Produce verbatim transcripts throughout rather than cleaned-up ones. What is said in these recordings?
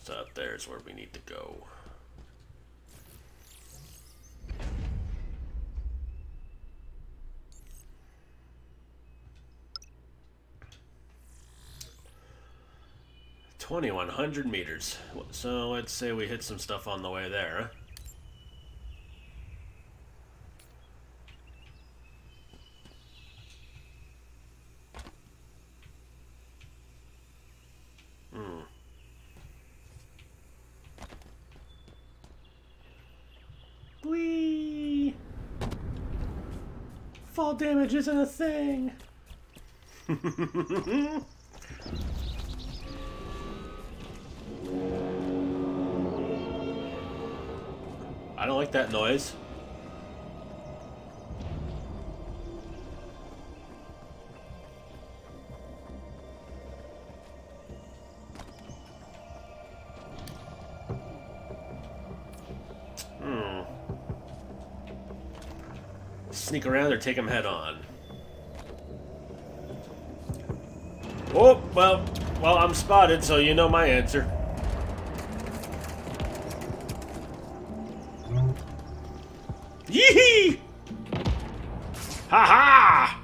So there's where we need to go. twenty-one hundred meters. So let's say we hit some stuff on the way there. Hmm. Whee! Fall damage isn't a thing. I don't like that noise. Hmm. Sneak around or take him head on? Oh, well, well, I'm spotted, so you know my answer. Yee-hee! Ha-ha!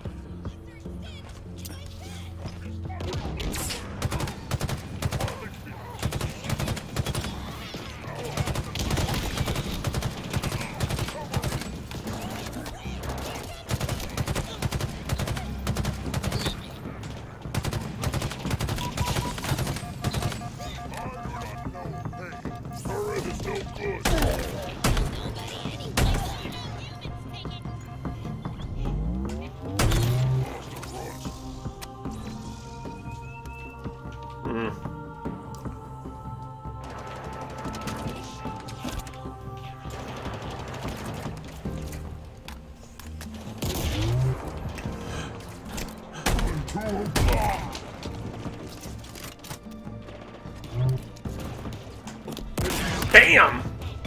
Bam!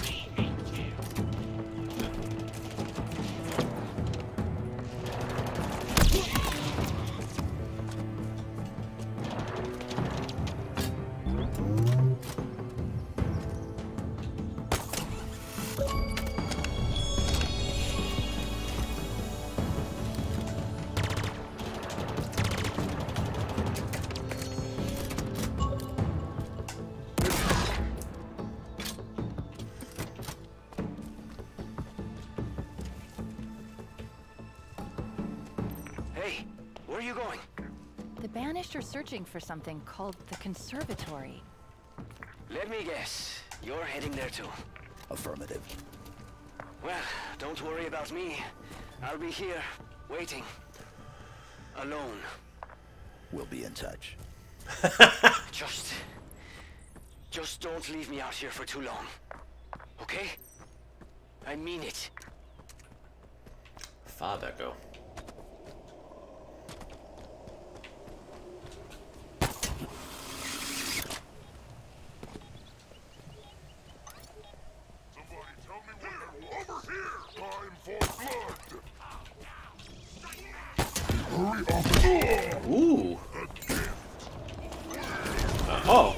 Hey, where are you going? The Banished are searching for something called the Conservatory. Let me guess. You're heading there too. Affirmative. Well, don't worry about me. I'll be here, waiting. Alone. We'll be in touch. Just... Just don't leave me out here for too long. Okay? I mean it. Far Echo. Ooh. Uh, oh.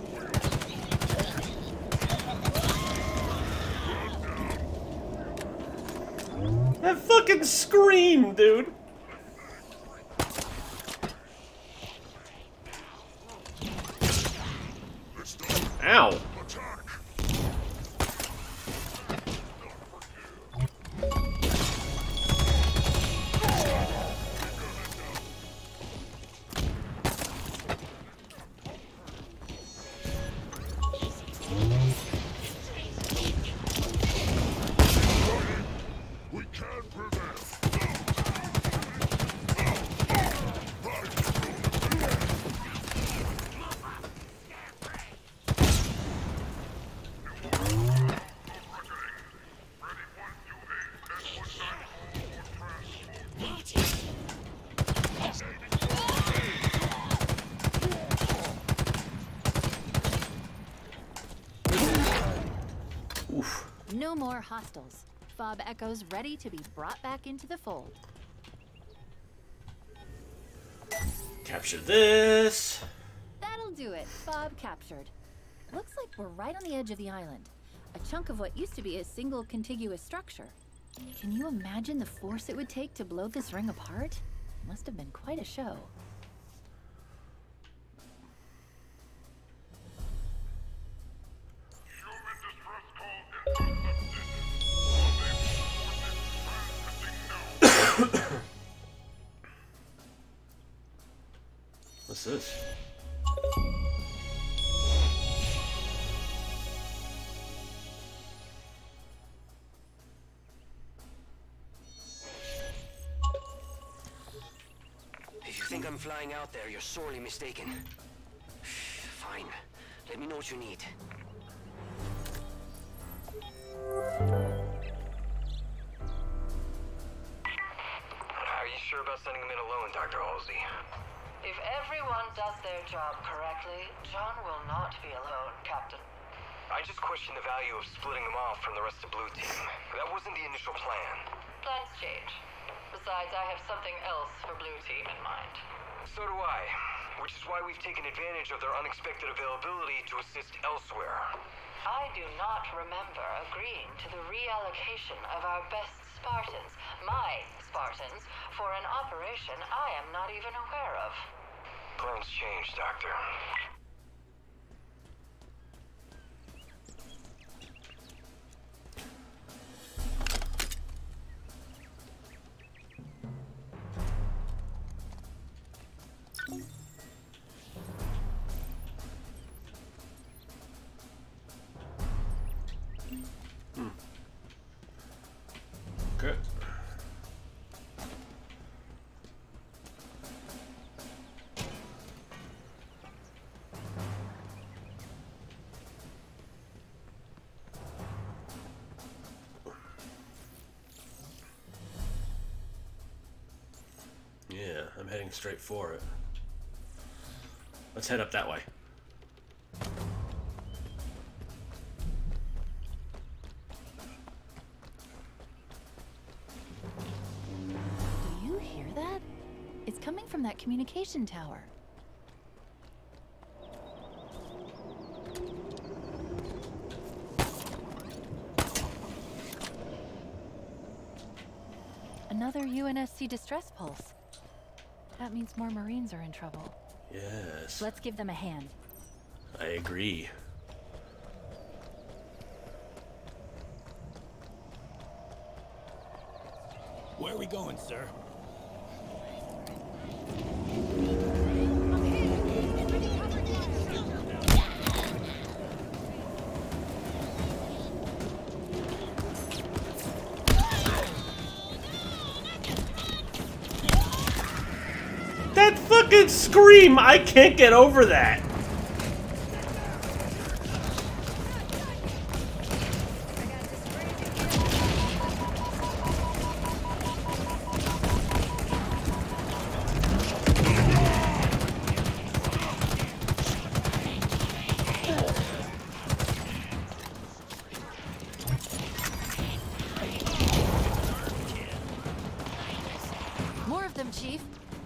That fucking scream, dude. Ow. No more hostiles. Fob Echo's ready to be brought back into the fold. Capture this. That'll do it. Fob captured. Looks like we're right on the edge of the island. A chunk of what used to be a single contiguous structure. Can you imagine the force it would take to blow this ring apart? Must have been quite a show. What's this? If you think I'm flying out there, you're sorely mistaken. Fine. Let me know what you need. Are you sure about sending him in alone, Doctor Halsey? If everyone does their job correctly, John will not be alone, Captain. I just question the value of splitting him off from the rest of Blue Team. That wasn't the initial plan. Plans change. Besides, I have something else for Blue Team in mind. So do I, which is why we've taken advantage of their unexpected availability to assist elsewhere. I do not remember agreeing to the reallocation of our best Spartans, my Spartans, for an operation I am not even aware of. Plans change, Doctor. Okay. Yeah, I'm heading straight for it. Let's head up that way. Do you hear that? It's coming from that communication tower. Another U N S C distress pulse. That means more Marines are in trouble. Yes. Let's give them a hand. I agree. Where are we going, sir? That fucking scream! I can't get over that! More of them, Chief.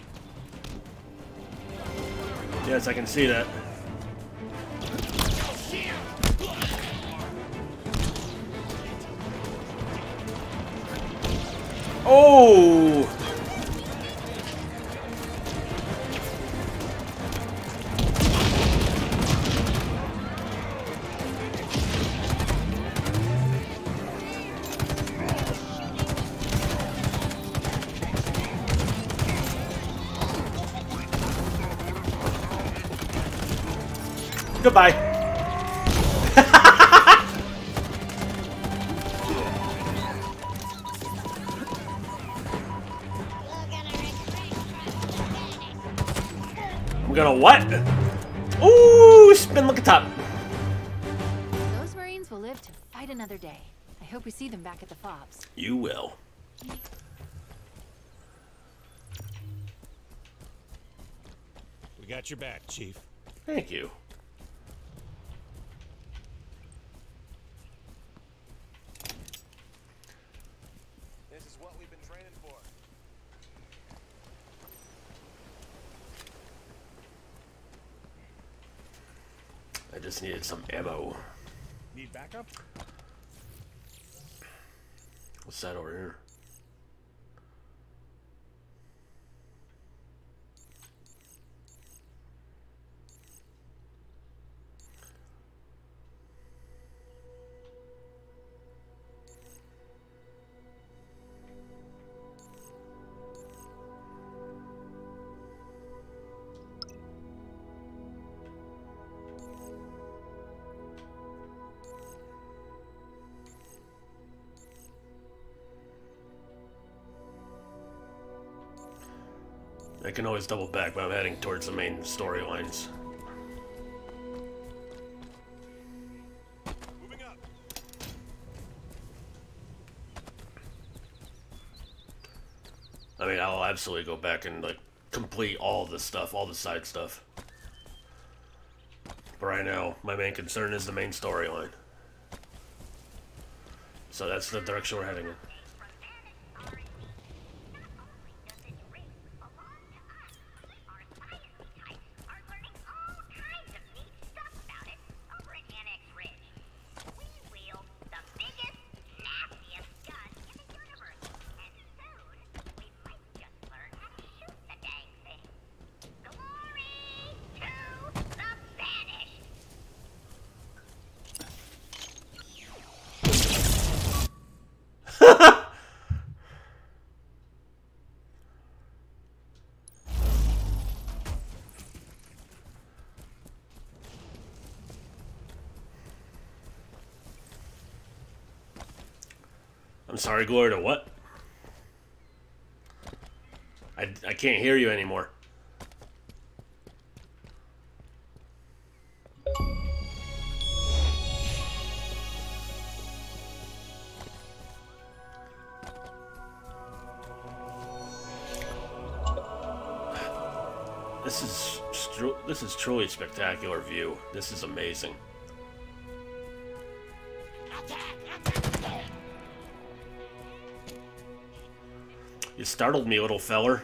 Yes, I can see that. Oh! Goodbye. I'm gonna what? Ooh, spin like a top. Those Marines will live to fight another day. I hope we see them back at the FOBs. You will. We got your back, Chief. Thank you. This is what we've been training for. I just needed some ammo. Need backup? What's that over here? I can always double back, but I'm heading towards the main storylines. Moving up. I mean, I'll absolutely go back and like complete all the stuff, all the side stuff. But right now, my main concern is the main storyline. So that's the direction we're heading in. I'm sorry, Gloria, what? I, I can't hear you anymore. This is this is truly a spectacular view. This is amazing. You startled me, little feller.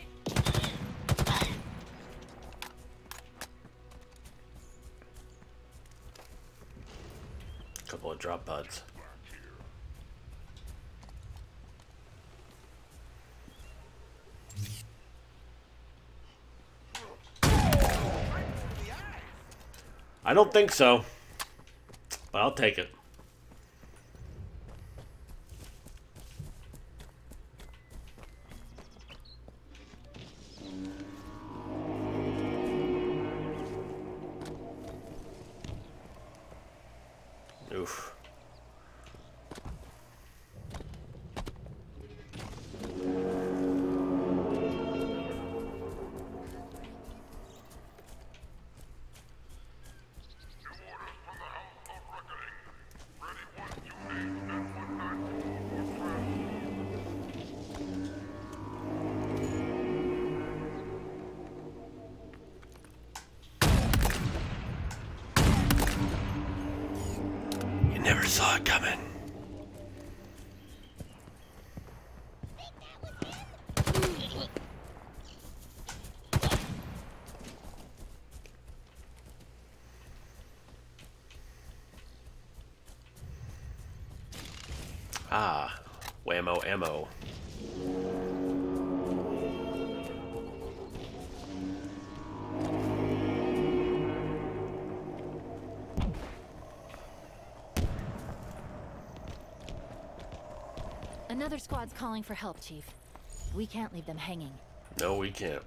Couple of drop pods. I don't think so, but I'll take it. Oof. Never saw it coming. Ah, whammo ammo. Another squad's calling for help, Chief. We can't leave them hanging. No, we can't.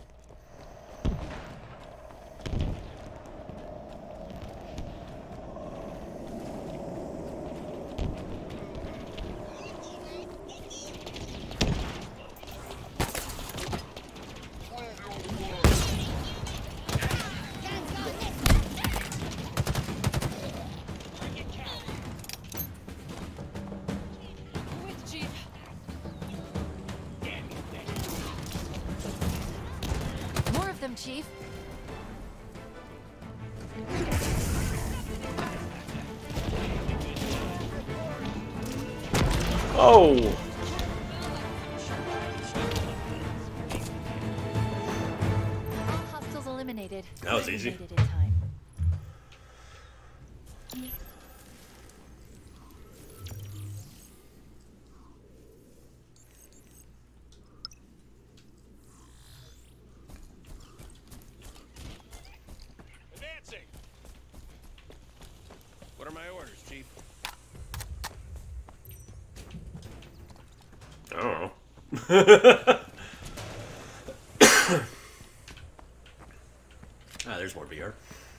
Chief. Oh! All hostiles eliminated. That was easy. Made it in time. my orders, Chief. I don't know. Ah, there's more beer.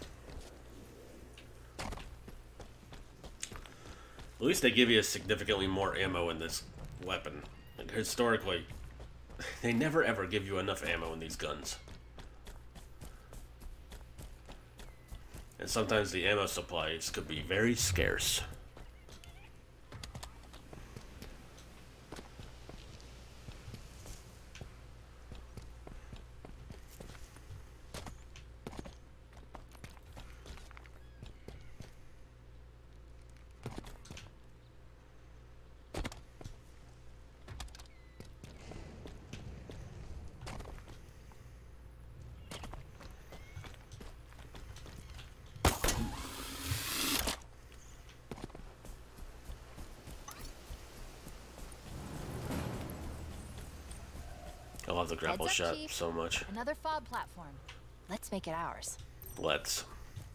At least they give you significantly more ammo in this weapon. Like, historically, they never ever give you enough ammo in these guns. And sometimes the ammo supplies could be very scarce. I love the grapple Heads up, shot Chief. so much. Another fob platform. Let's make it ours. Let's.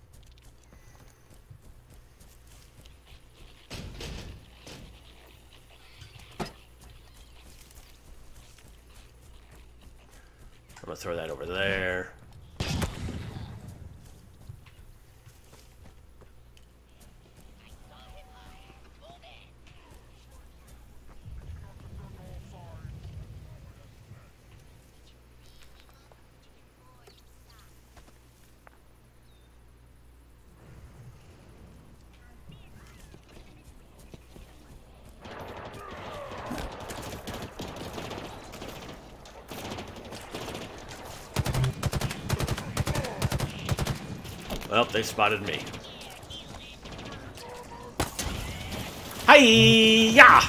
I'm gonna throw that over there. Well, they spotted me. Hi-ya!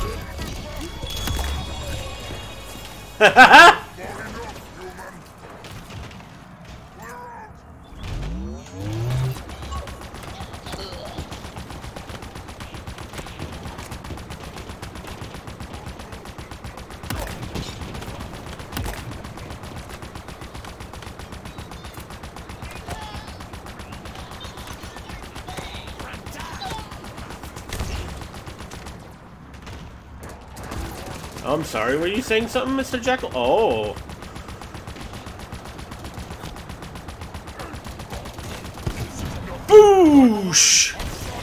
I'm sorry, were you saying something, Mister Jekyll? Oh. Boosh!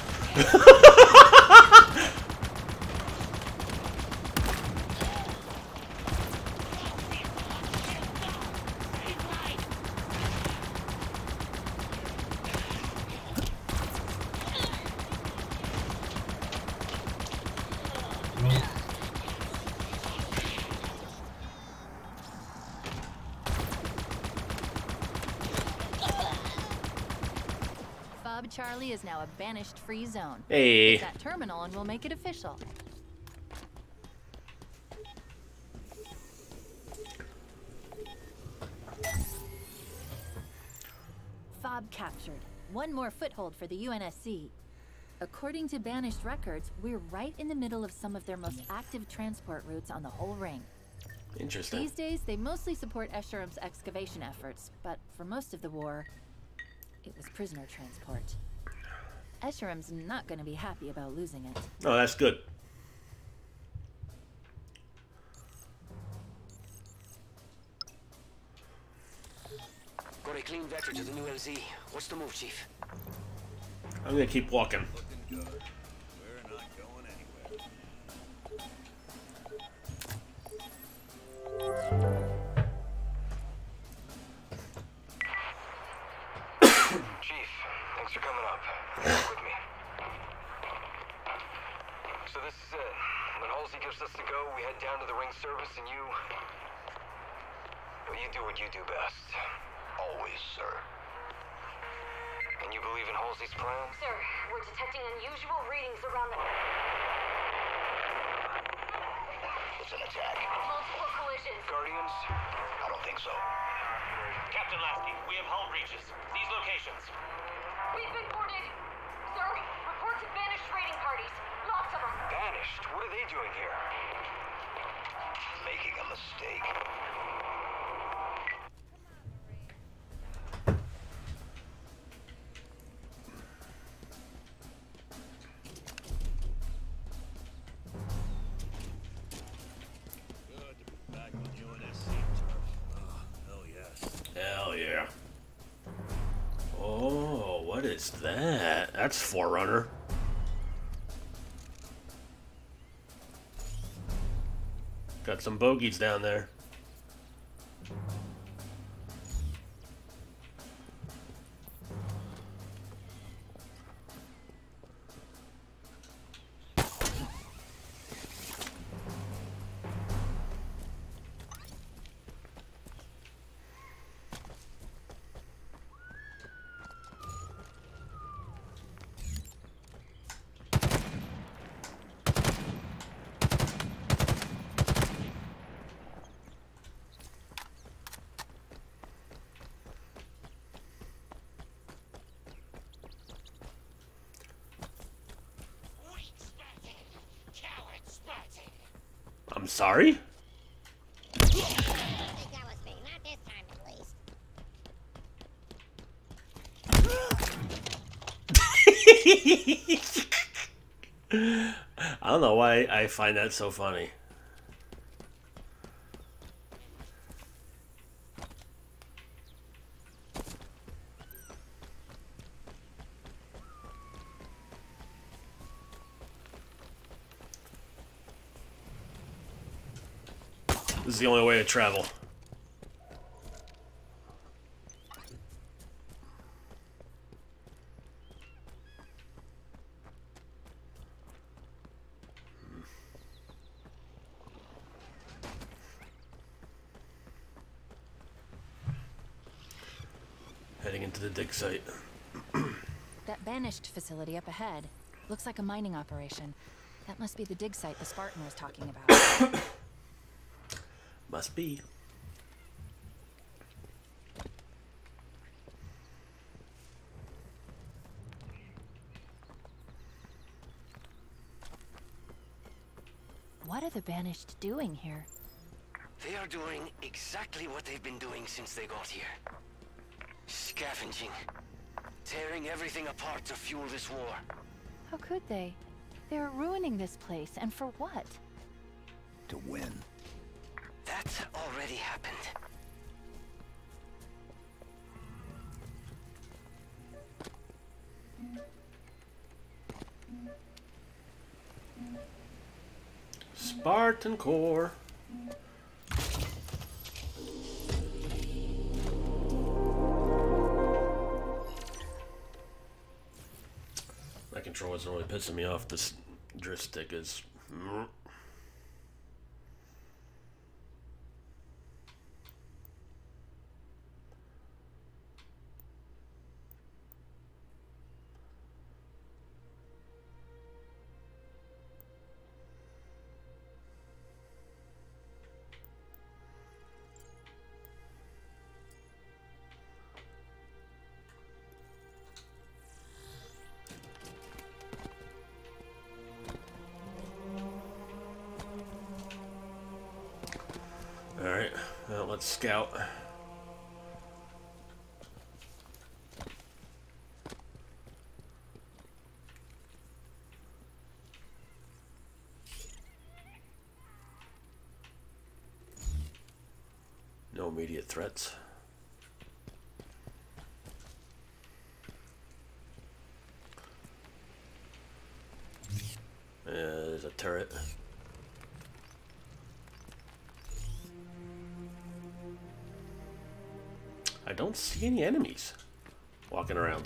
Charlie is now a banished free zone. Hey. Get that terminal and we'll make it official. Fob captured. One more foothold for the U N S C. According to Banished records, we're right in the middle of some of their most active transport routes on the whole ring. Interesting. These days, they mostly support Escherum's excavation efforts, but for most of the war, it was prisoner transport. Escherum's not going to be happy about losing it. Oh, that's good. Got a clean vector to the new L Z. What's the move, Chief? I'm gonna keep walking. Looking good. We're not going anywhere. Chief, thanks for coming up. Walk with me. So this is it. When Halsey gives us the go, we head down to the ring service and you... Well, you do what you do best. Always, sir. And you believe in Halsey's plan? Sir, we're detecting unusual readings around the... It's an attack. Multiple collisions. Guardians? I don't think so. Captain Lasky, we have hull breaches. These locations. We've been boarded. Sir, reports of banished raiding parties. Lots of them. Banished? What are they doing here? Making a mistake. that. That's Forerunner. Got some bogeys down there. I'm sorry? I think that was me. Not this time, at least. I don't know why I find that so funny. This is the only way to travel. Heading into the dig site. That Banished facility up ahead looks like a mining operation. That must be the dig site the Spartan was talking about. Must be. What are the Banished doing here? They are doing exactly what they've been doing since they got here. Scavenging. Tearing everything apart to fuel this war. How could they? They're ruining this place, and for what? To win. That already happened. Spartan core. My controller's really pissing me off. This drift stick is. Alright, well, let's scout. No immediate threats. Uh, there's a turret. I don't see any enemies walking around.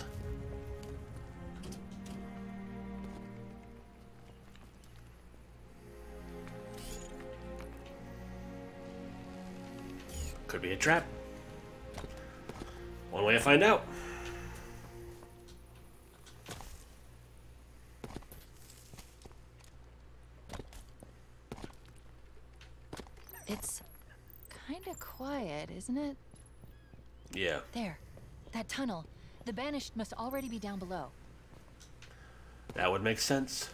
Could be a trap. One way to find out. It's kind of quiet, isn't it? Yeah. There. That tunnel. The Banished must already be down below. That would make sense.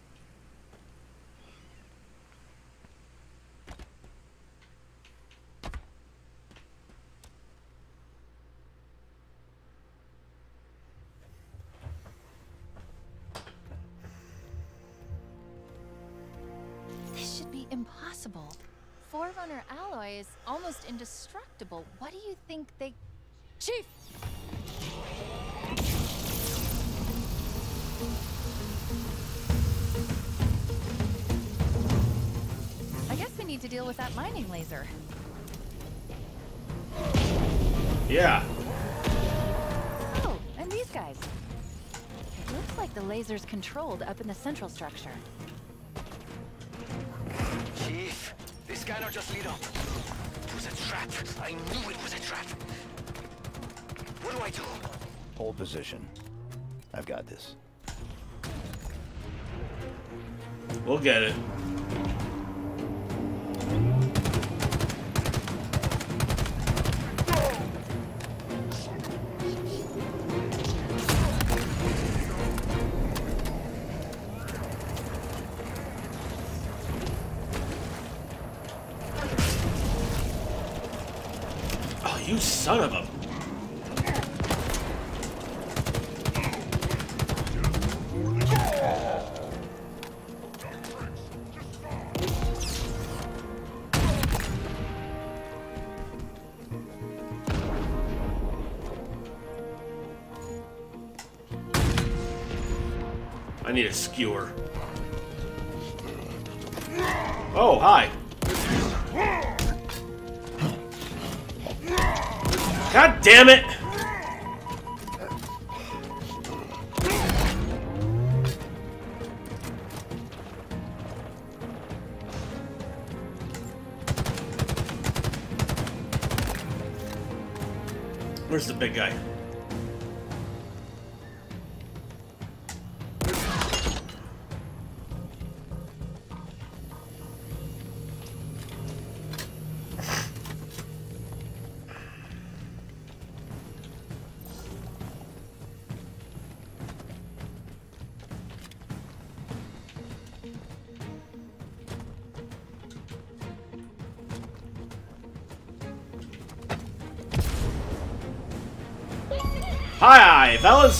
This should be impossible. Forerunner alloy is almost indestructible. What do you think they... Chief! deal with that mining laser. Yeah. Oh, and these guys. It looks like the laser's controlled up in the central structure. Chief, this scanner just lit up. It was a trap. I knew it was a trap. What do I do? Hold position. I've got this. We'll get it. Oh, you son of a... I need a skewer. Oh, hi. God damn it! Where's the big guy? Hi, fellas!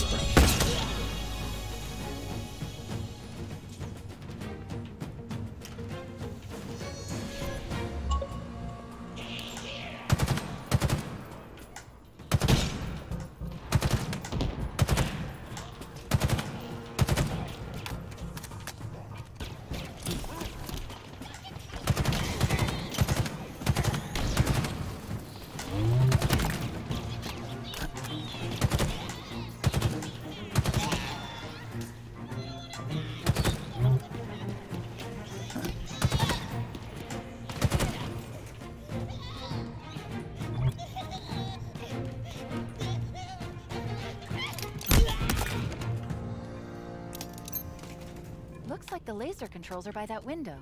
Looks like the laser controls are by that window.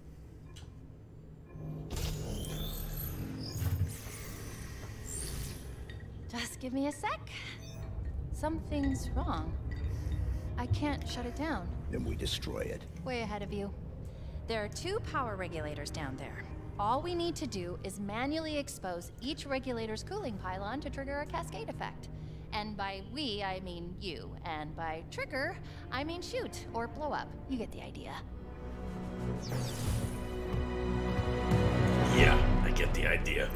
Just give me a sec. Something's wrong. I can't shut it down. Then we destroy it. Way ahead of you. There are two power regulators down there. All we need to do is manually expose each regulator's cooling pylon to trigger a cascade effect. And by we, I mean you. And by trigger, I mean shoot or blow up. You get the idea. Yeah, I get the idea.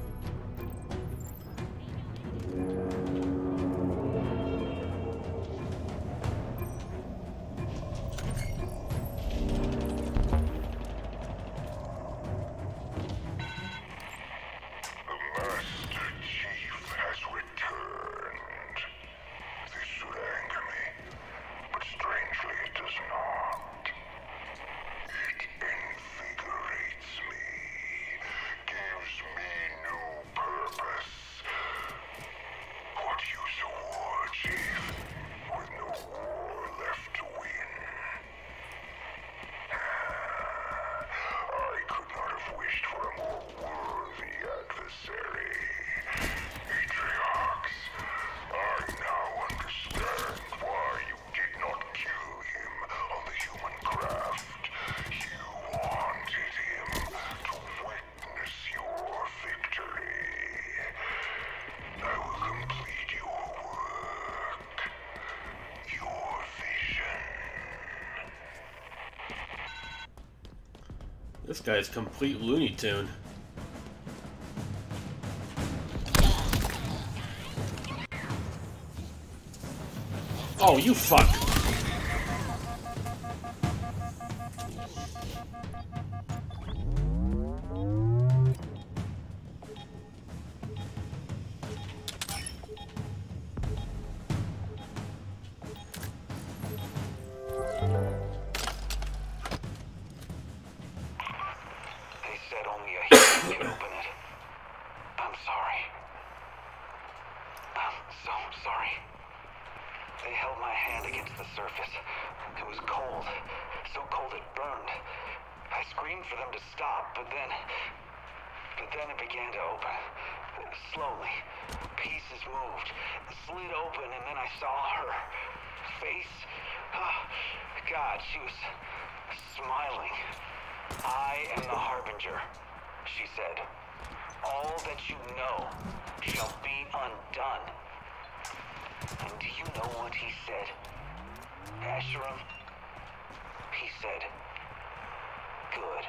This guy's complete Looney Tune. Oh, you fuck! screamed for them to stop, but then... But then it began to open. Slowly. Pieces moved. Slid open, and then I saw her face. Oh, God, she was smiling. I am the Harbinger, she said. All that you know shall be undone. And do you know what he said? Asherim? He said, good.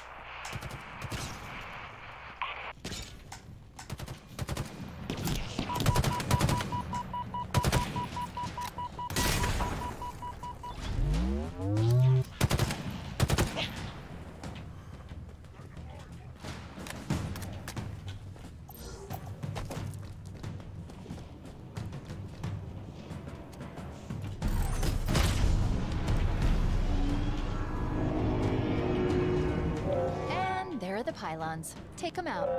The pylons. Take them out.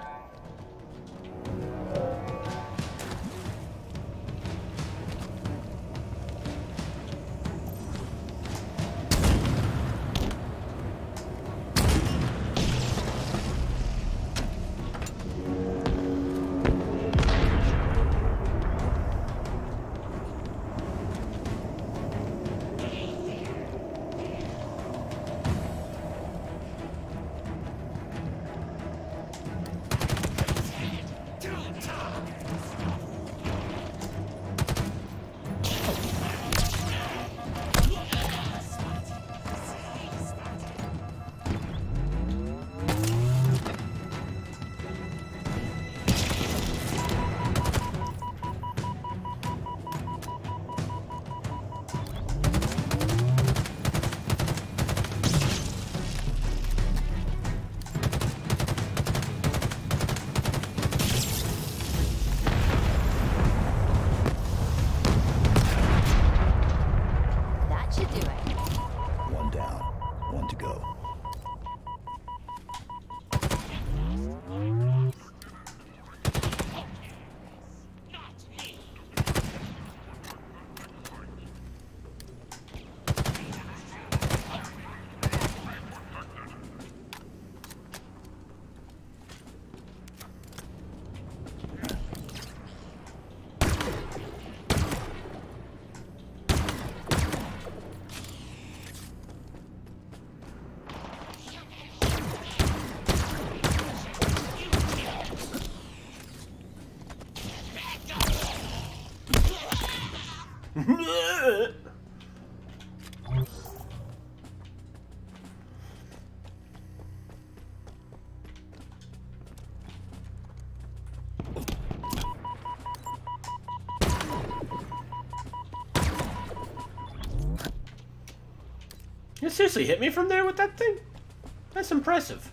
You seriously hit me from there with that thing? That's impressive.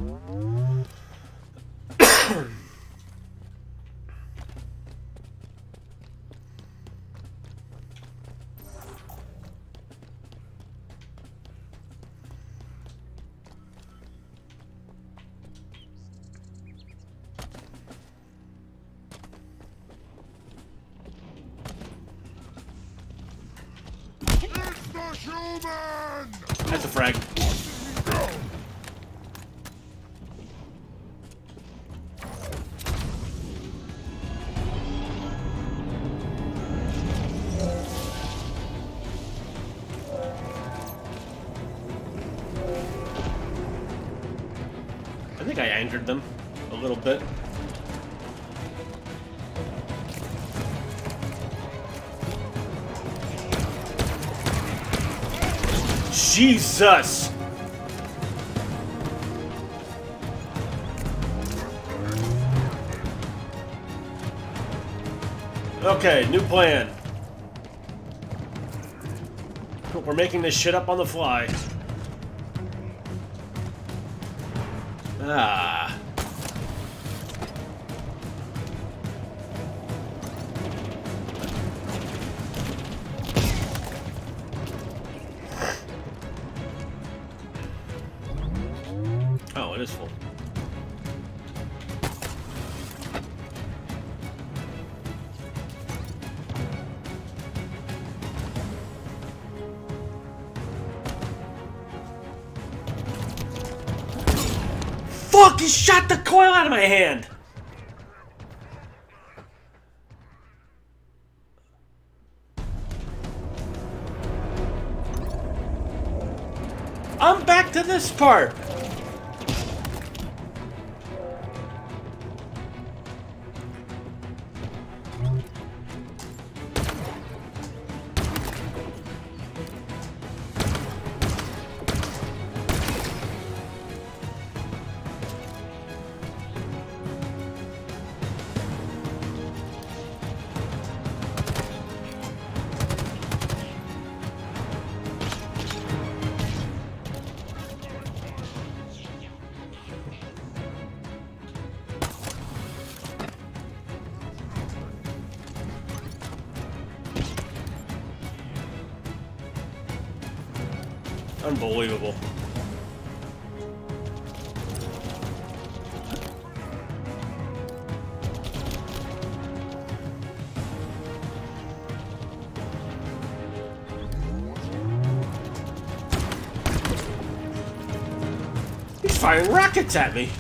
That's a frag. I think I angered them a little bit. Jesus! Okay, new plan. We're making this shit up on the fly. Ah. Oh, it is full. fuck? He shot the coil out of my hand! I'm back to this part! Unbelievable. He's firing rockets at me.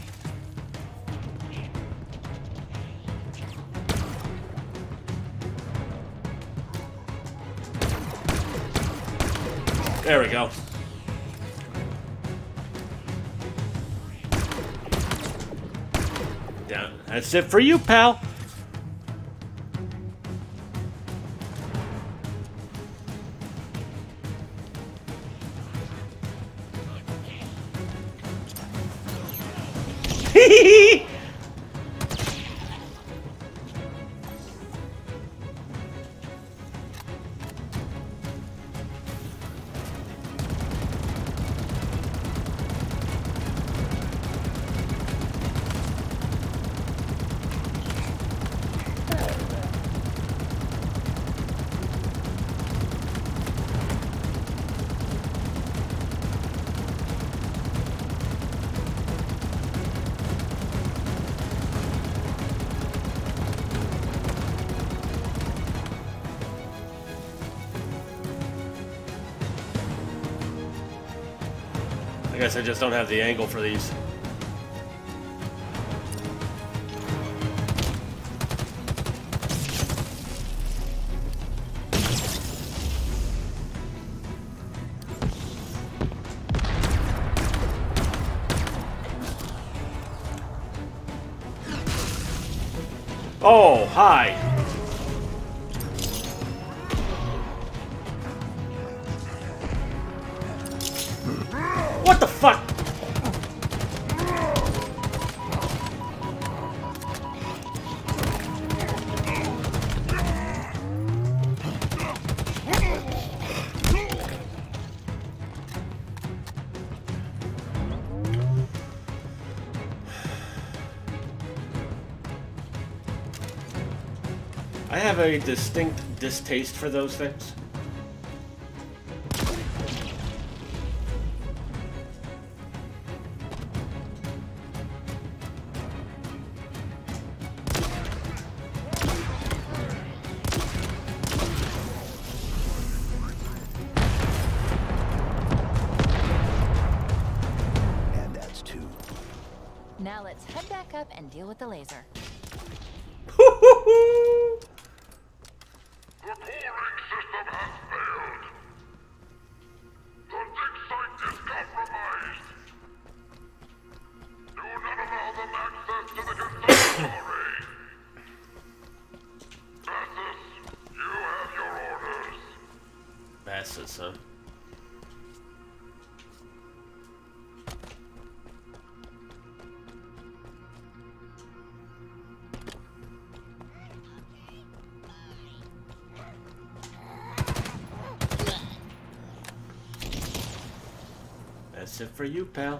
There we go. Down. That's it for you, pal. Hee I guess I just don't have the angle for these. Oh, hi. What the fuck? I have a distinct distaste for those things. And that's two. Now let's head back up and deal with the laser. Bastards, huh? That's it for you, pal.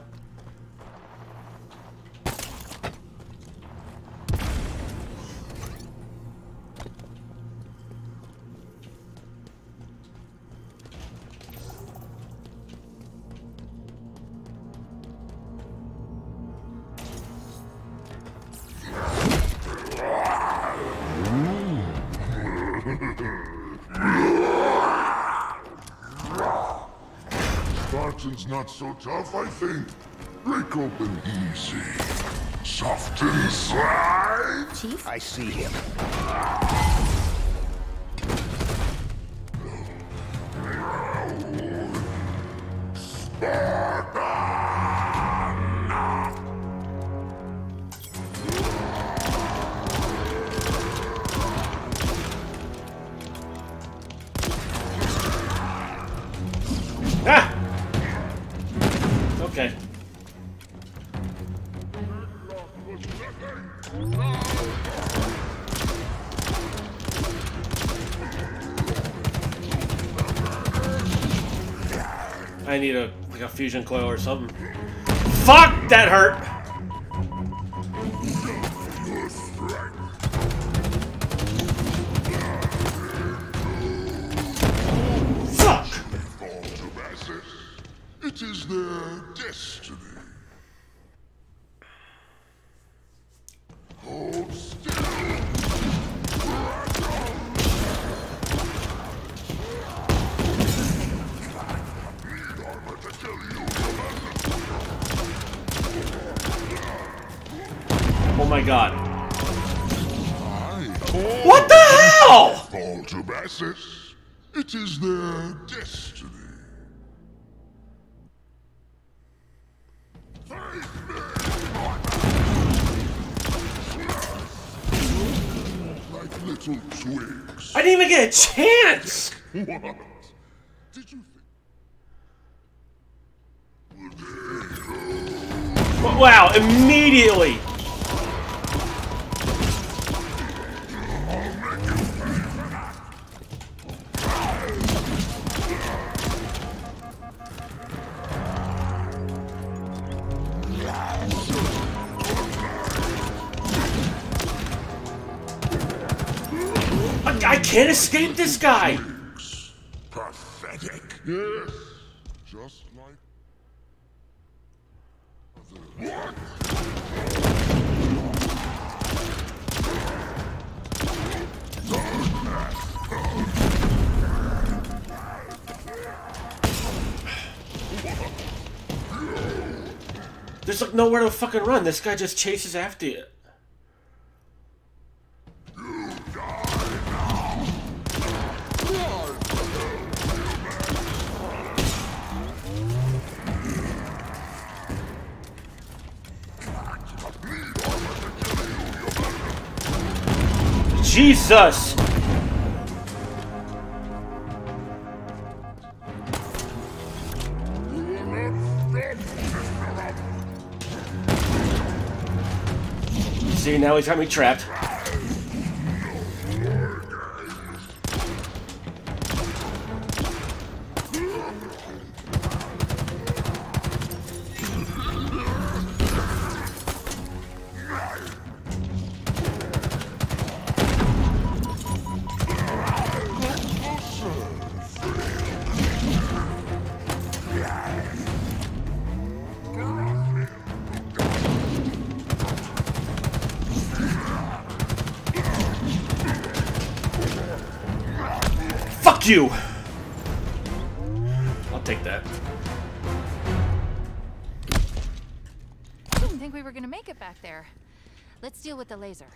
Spartan's not so tough, I think. Break open easy. Soft inside. Chief? I see him. Ah! Okay. I need a like a fusion coil or something. Fuck! That hurt! Fuck! It is their destiny. Hold still. Oh my god. What the hell? Fall to masses. It is their destiny. Like little twigs. I didn't even get a chance! What? Did you think? Wow, immediately! I, I can't escape this guy! Pathetic. Yes. Just like what? There's like nowhere to fucking run. This guy just chases after you. Jesus! See, now he's got me trapped. Fuck you! I'll take that. I didn't think we were gonna make it back there. Let's deal with the laser.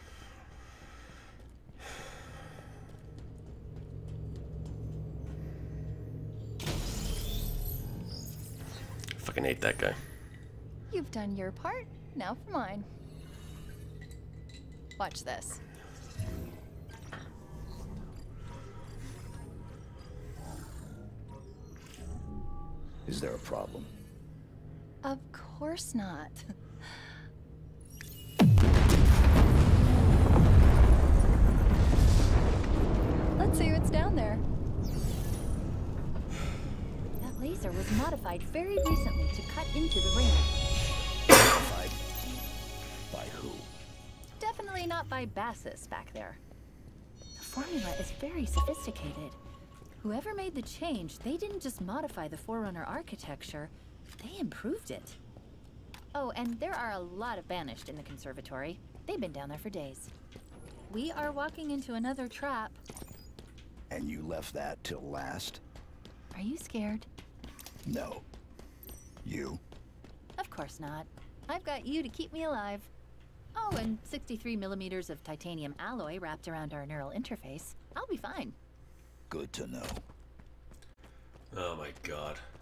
Fucking hate that guy. You've done your part, now for mine. Watch this. Is there a problem? Of course not. Let's see what's down there. That laser was modified very recently to cut into the ring. Modified? By who? Definitely not by Bassus back there. The formula is very sophisticated. Whoever made the change, they didn't just modify the Forerunner architecture, they improved it. Oh, and there are a lot of Banished in the conservatory. They've been down there for days. We are walking into another trap. And you left that till last? Are you scared? No. You? Of course not. I've got you to keep me alive. Oh, and sixty-three millimeters of titanium alloy wrapped around our neural interface. I'll be fine. Good to know. Oh my god.